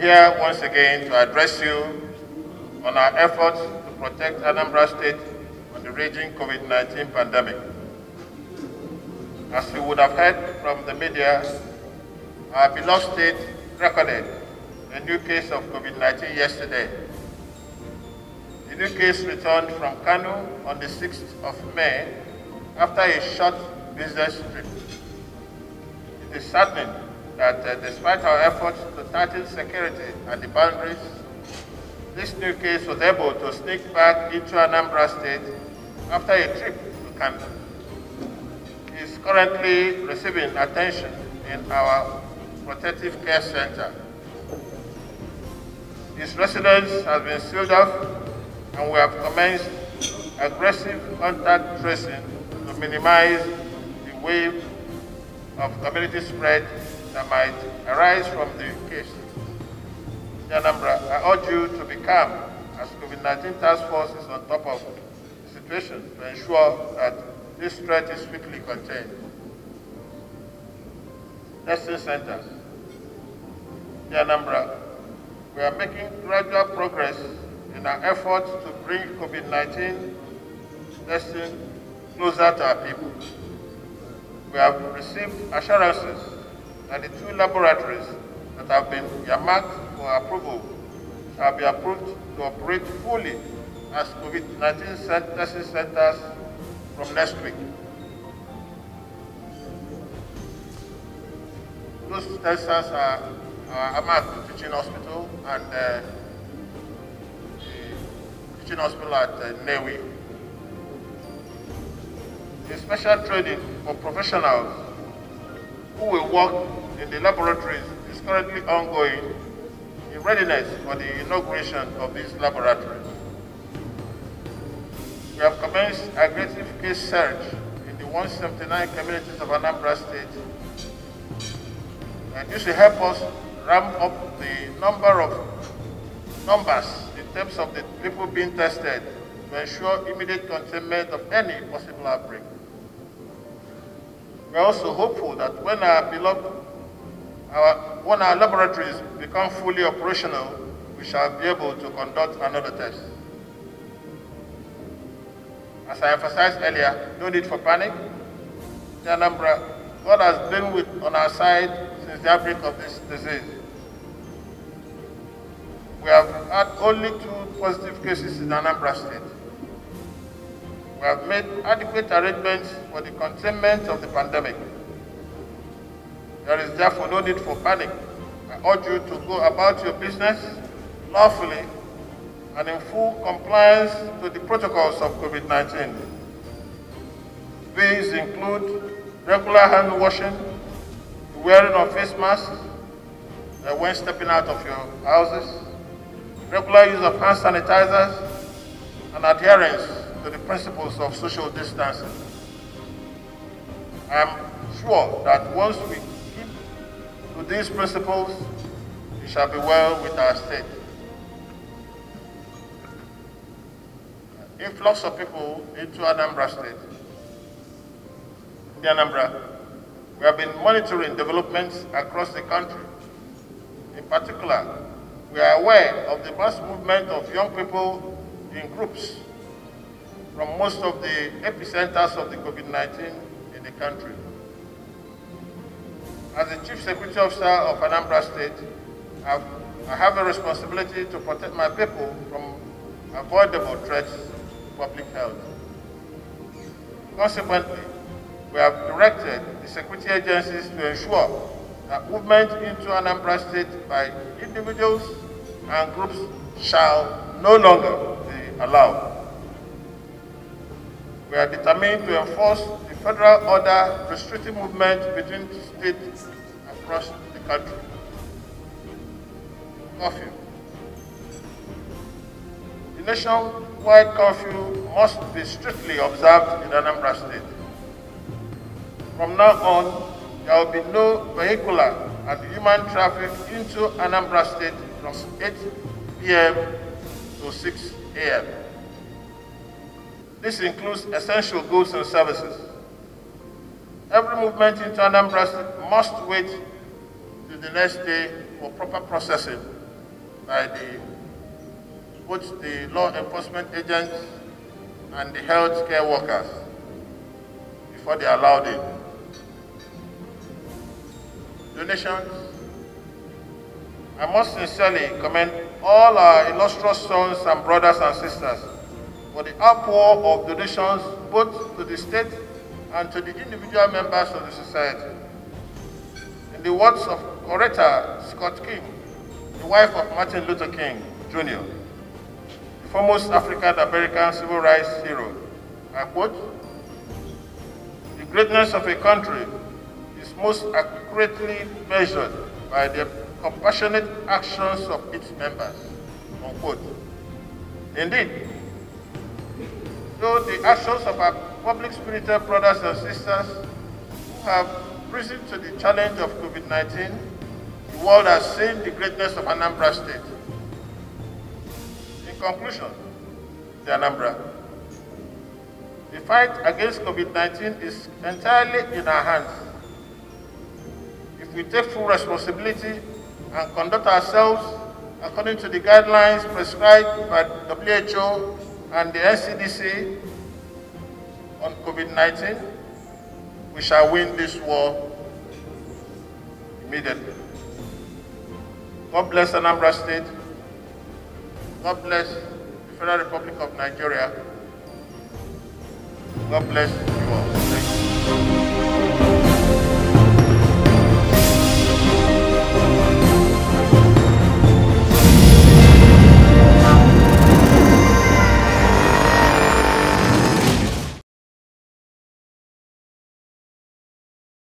here once again to address you on our efforts to protect Anambra State from the raging COVID-19 pandemic. As you would have heard from the media, our beloved state recorded a new case of COVID-19 yesterday. The new case returned from Kano on the 6th of May after a short business trip. It is saddening that despite our efforts to tighten security at the boundaries, this new case was able to sneak back into Anambra State after a trip to Kano. He is currently receiving attention in our protective care center. His residence has been sealed off, and we have commenced aggressive contact tracing to minimize the wave of community spread that might arise from the case. Anambra, I urge you to be calm as COVID-19 task force is on top of the situation to ensure that this threat is quickly contained. Testing centers. Anambra, we are making gradual progress in our efforts to bring COVID-19 testing closer to our people. We have received assurances that the 2 laboratories that have been earmarked for approval shall be approved to operate fully as COVID-19 testing centers from next week. Those test centers are Amaku Teaching Hospital and the Teaching Hospital at Newi. A special training for professionals who will work in the laboratories is currently ongoing in readiness for the inauguration of these laboratories. We have commenced aggressive case search in the 179 communities of Anambra State, and this will help us ramp up the numbers in terms of the people being tested to ensure immediate containment of any possible outbreak. We are also hopeful that when our laboratories become fully operational, we shall be able to conduct another test. As I emphasized earlier, no need for panic. Anambra, God has been on our side since the outbreak of this disease. We have had only 2 positive cases in Anambra State. We have made adequate arrangements for the containment of the pandemic. There is therefore no need for panic. I urge you to go about your business lawfully and in full compliance with the protocols of COVID-19. These include regular hand washing, the wearing of face masks when stepping out of your houses, regular use of hand sanitizers, and adherence to the principles of social distancing. I am sure that once we keep to these principles, it shall be well with our state. Influx of people into Anambra State. In Anambra, we have been monitoring developments across the country. In particular, we are aware of the mass movement of young people in groups from most of the epicenters of the COVID-19 in the country. As the Chief Security Officer of Anambra State, I have a responsibility to protect my people from avoidable threats to public health. Consequently, we have directed the security agencies to ensure that movement into Anambra State by individuals and groups shall no longer be allowed. We are determined to enforce the federal order restricting movement between states across the country. Curfew. The nationwide curfew must be strictly observed in Anambra State. From now on, there will be no vehicular and human traffic into Anambra State from 8 p.m. to 6 a.m. This includes essential goods and services. Every movement into Anambra State must wait till the next day for proper processing by both the law enforcement agents and the health care workers before they allowed it. Donations. I must sincerely commend all our illustrious sons and brothers and sisters for the outpour of donations both to the state and to the individual members of the society. In the words of Coretta Scott King, the wife of Martin Luther King, Jr., the foremost African-American civil rights hero, I quote, "The greatness of a country is most accurately measured by the compassionate actions of its members," unquote. Indeed, though the actions of our public-spirited brothers and sisters who have risen to the challenge of COVID-19, the world has seen the greatness of Anambra State. In conclusion, the Anambra, the fight against COVID-19 is entirely in our hands. If we take full responsibility and conduct ourselves according to the guidelines prescribed by WHO and the NCDC on COVID-19, we shall win this war immediately. God bless Anambra State. God bless the Federal Republic of Nigeria. God bless you all. Thank you.